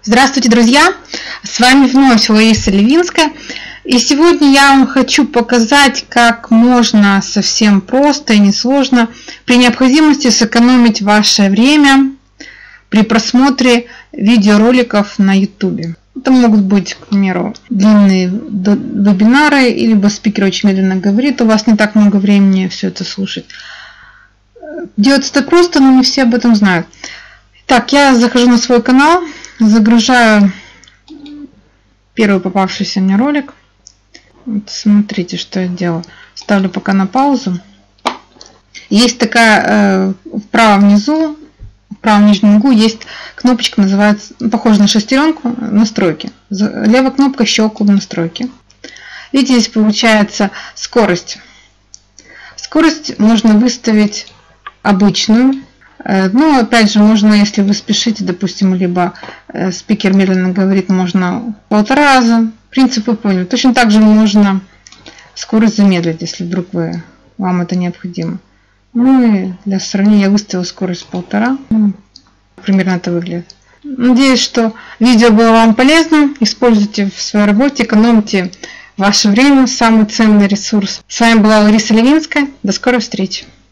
Здравствуйте, друзья! С вами вновь Лариса Левинская. И сегодня я вам хочу показать, как можно совсем просто и несложно при необходимости сэкономить ваше время при просмотре видеороликов на YouTube. Это могут быть, к примеру, длинные вебинары, либо спикер очень медленно говорит, у вас не так много времени все это слушать. Делается это просто, но не все об этом знают. Так, я захожу на свой канал, загружаю первый попавшийся мне ролик. Вот смотрите, что я делаю. Ставлю пока на паузу. Есть такая в правом низу, в правом нижнем углу есть кнопочка, называется, похожа на шестеренку, настройки. Левая кнопка щелкаю настройки. Видите, здесь получается скорость. Скорость можно выставить обычную. Ну, опять же, можно, если вы спешите, допустим, либо спикер медленно говорит, можно 1,5 раза. Принцип вы поняли. Точно так же можно скорость замедлить, если вдруг вам это необходимо. Ну и для сравнения я выставила скорость 1,5. Ну, примерно это выглядит. Надеюсь, что видео было вам полезно. Используйте в своей работе, экономьте ваше время, самый ценный ресурс. С вами была Лариса Левинская. До скорой встречи.